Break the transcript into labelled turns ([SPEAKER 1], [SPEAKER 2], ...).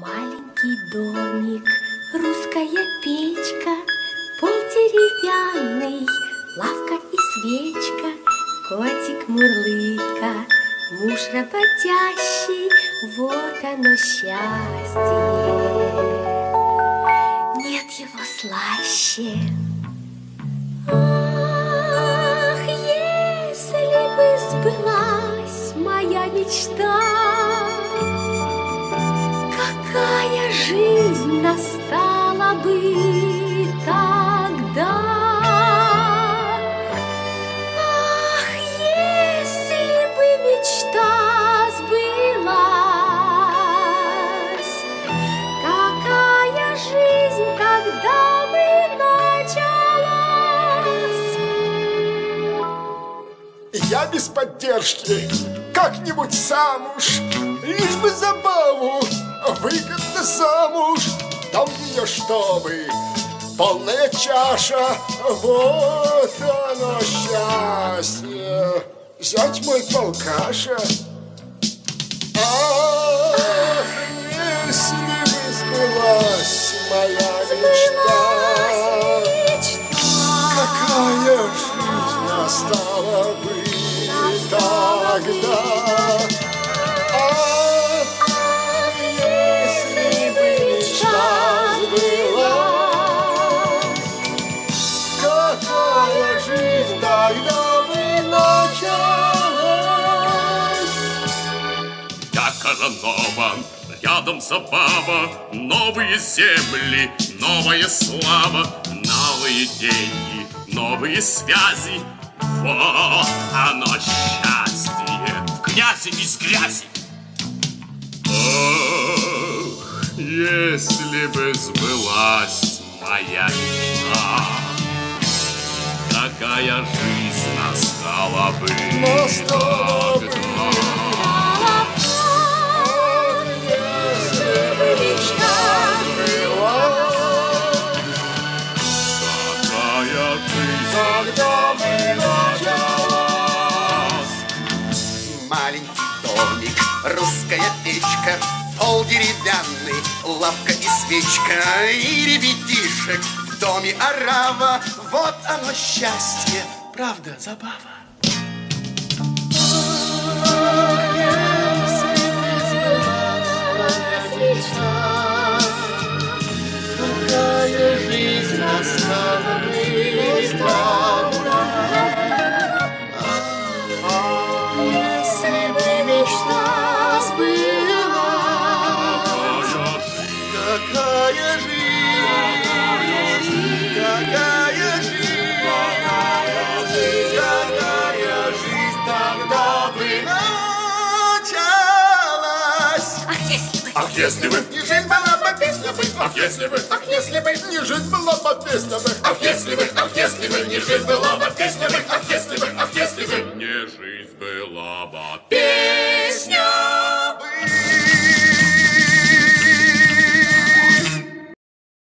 [SPEAKER 1] Маленький домик, русская печка, пол деревянный, лавка и свечка, котик мурлыка, муж работящий, вот оно счастье. Нет его слаще. Ах, если бы сбылась моя мечта, какая жизнь настала бы тогда. Ах, если бы мечта сбылась, какая жизнь тогда бы началась.
[SPEAKER 2] Я без поддержки как-нибудь сам уж, лишь бы забаву, выгодно замуж. Дом ее чтобы полная чаша, вот оно счастье. Зять мой полкаша. Ах, если бы сбылась моя мечта, какая жизнь настала бы тогда.
[SPEAKER 3] Коронова, рядом забава, новые земли, новая слава, новые деньги, новые связи. Вот оно счастье, в князи из грязи. Ах, если бы сбылась моя мечта, какая жизнь настала бы тогда.
[SPEAKER 4] Маленький домик, русская печка, пол деревянный, лавка и свечка, и ребятишек в доме орава. Вот оно счастье, правда, забава. Какая жизнь настала бы тогда. Если бы мечта сбылась, какая жизнь, какая жизнь тогда бы началась.
[SPEAKER 3] Ах, если бы
[SPEAKER 4] не жизнь была бы, песня бы.
[SPEAKER 3] Ах, если бы
[SPEAKER 4] не жизнь была бы, песня бы.
[SPEAKER 3] Ах, если бы не жизнь была бы, песня бы. Ах, если бы не жизнь была бы.